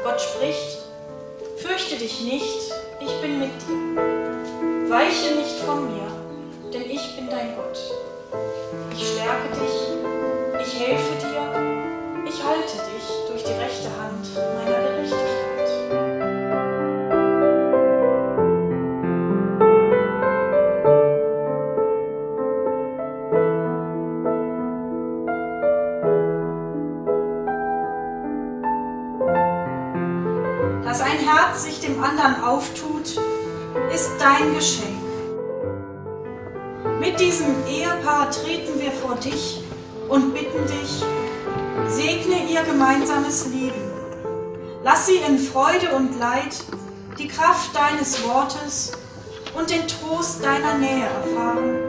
Gott spricht: Fürchte dich nicht, ich bin mit dir. Weiche nicht von mir, denn ich bin dein Gott. Ich stärke dich, ich helfe dir, ich halte dich durch die rechte Hand meiner Gerechtigkeit. Dass ein Herz sich dem anderen auftut, ist dein Geschenk. Mit diesem Ehepaar treten wir vor dich und bitten dich, segne ihr gemeinsames Leben. Lass sie in Freude und Leid die Kraft deines Wortes und den Trost deiner Nähe erfahren.